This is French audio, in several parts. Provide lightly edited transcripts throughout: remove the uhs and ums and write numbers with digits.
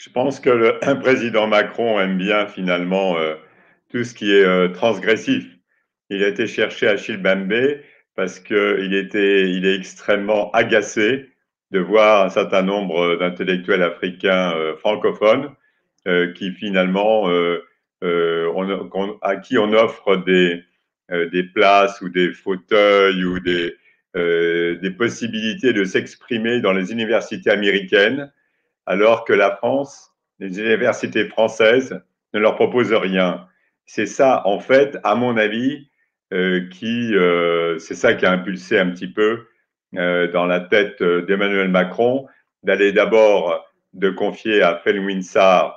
Je pense que un président Macron aime bien finalement tout ce qui est transgressif. Il a été chercher Achille Mbembe parce il est extrêmement agacé de voir un certain nombre d'intellectuels africains francophones qui finalement à qui on offre des places ou des fauteuils ou des possibilités de s'exprimer dans les universités américaines alors que la France, les universités françaises ne leur proposent rien. C'est ça, en fait, à mon avis, c'est ça qui a impulsé un petit peu dans la tête d'Emmanuel Macron d'aller d'abord de confier à Felwinsar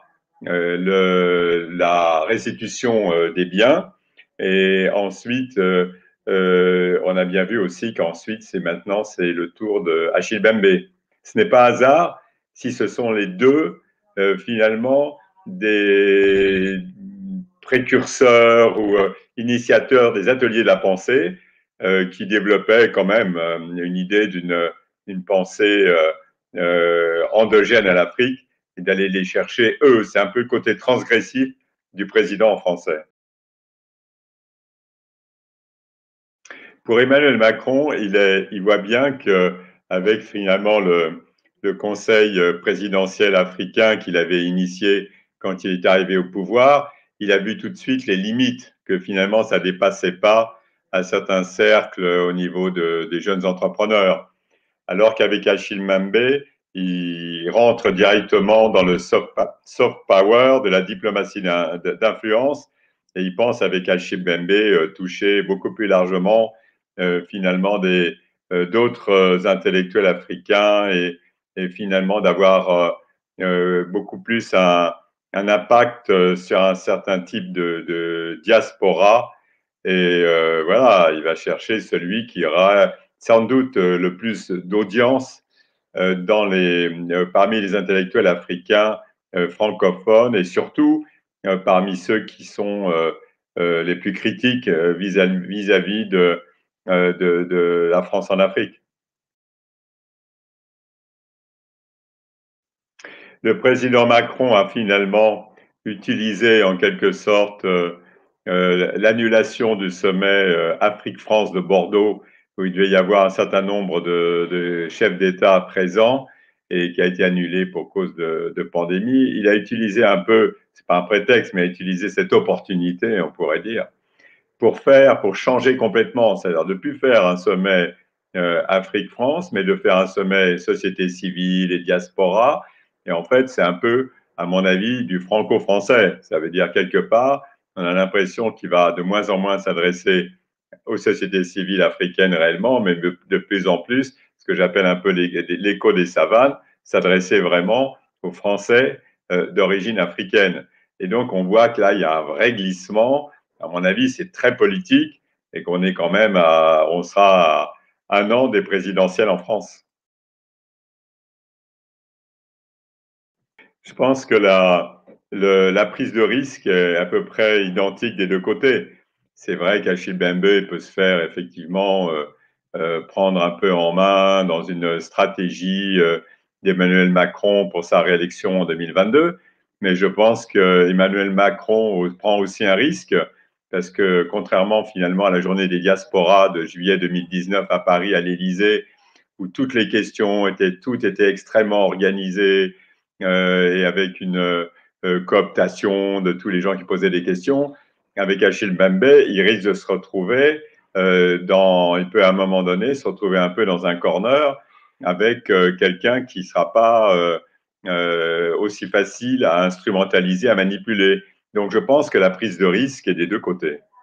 la restitution des biens et ensuite on a bien vu aussi qu'ensuite c'est le tour de Achille Mbembe. Ce n'est pas hasard si ce sont les deux, finalement, des précurseurs ou initiateurs des ateliers de la pensée qui développaient quand même une idée d'une pensée endogène à l'Afrique et d'aller les chercher, eux. C'est un peu le côté transgressif du président français. Pour Emmanuel Macron, il voit bien qu'avec finalement le Conseil présidentiel africain qu'il avait initié quand il est arrivé au pouvoir, il a vu tout de suite les limites, que finalement ça dépassait pas un certain cercle au niveau des jeunes entrepreneurs. Alors qu'avec Achille Mbembe, il rentre directement dans le soft power de la diplomatie d'influence et il pense avec Achille Mbembe toucher beaucoup plus largement finalement d'autres intellectuels africains et finalement d'avoir beaucoup plus un impact sur un certain type de diaspora. Et voilà, il va chercher celui qui aura sans doute le plus d'audience parmi les intellectuels africains francophones et surtout parmi ceux qui sont les plus critiques vis-à-vis de la France en Afrique. Le président Macron a finalement utilisé en quelque sorte l'annulation du sommet Afrique-France de Bordeaux, où il devait y avoir un certain nombre de chefs d'État présents et qui a été annulé pour cause de pandémie. Il a utilisé un peu, c'est pas un prétexte, mais a utilisé cette opportunité, on pourrait dire, pour changer complètement, c'est-à-dire de ne plus faire un sommet Afrique-France, mais de faire un sommet société civile et diaspora. Et en fait, c'est un peu, à mon avis, du franco-français. Ça veut dire quelque part, on a l'impression qu'il va de moins en moins s'adresser aux sociétés civiles africaines réellement, mais de plus en plus, ce que j'appelle un peu l'écho des savanes, s'adresser vraiment aux Français d'origine africaine. Et donc, on voit que là, il y a un vrai glissement. À mon avis, c'est très politique et qu'on est quand même on sera à un an des présidentielles en France. Je pense que la prise de risque est à peu près identique des deux côtés. C'est vrai qu'Achille Mbembe peut se faire effectivement prendre un peu en main dans une stratégie d'Emmanuel Macron pour sa réélection en 2022, mais je pense qu'Emmanuel Macron prend aussi un risque parce que contrairement finalement à la journée des diasporas de juillet 2019 à Paris, à l'Élysée, où toutes les questions toutes étaient extrêmement organisées, et avec une cooptation de tous les gens qui posaient des questions. Avec Achille Mbembe, il risque de se retrouver il peut à un moment donné se retrouver un peu dans un corner avec quelqu'un qui ne sera pas aussi facile à instrumentaliser, à manipuler. Donc je pense que la prise de risque est des deux côtés.